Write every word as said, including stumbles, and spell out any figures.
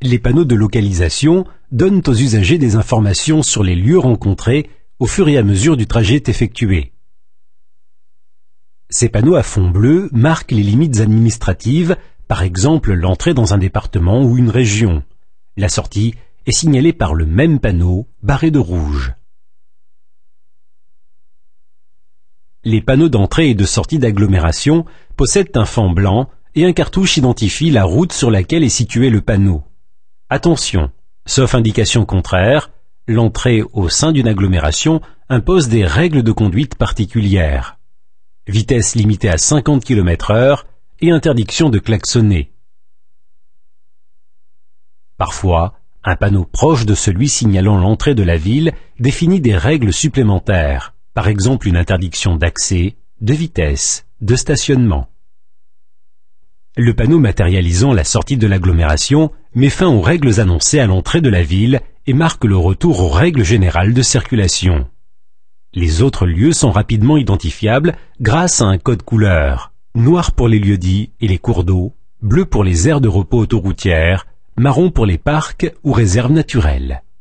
Les panneaux de localisation donnent aux usagers des informations sur les lieux rencontrés au fur et à mesure du trajet effectué. Ces panneaux à fond bleu marquent les limites administratives, par exemple l'entrée dans un département ou une région. La sortie est signalée par le même panneau, barré de rouge. Les panneaux d'entrée et de sortie d'agglomération possèdent un fond blanc et un cartouche identifie la route sur laquelle est situé le panneau. Attention, sauf indication contraire, l'entrée au sein d'une agglomération impose des règles de conduite particulières. Vitesse limitée à cinquante kilomètres heure et interdiction de klaxonner. Parfois, un panneau proche de celui signalant l'entrée de la ville définit des règles supplémentaires, par exemple une interdiction d'accès, de vitesse, de stationnement. Le panneau matérialisant la sortie de l'agglomération met fin aux règles annoncées à l'entrée de la ville et marque le retour aux règles générales de circulation. Les autres lieux sont rapidement identifiables grâce à un code couleur, noir pour les lieux-dits et les cours d'eau, bleu pour les aires de repos autoroutières, marron pour les parcs ou réserves naturelles.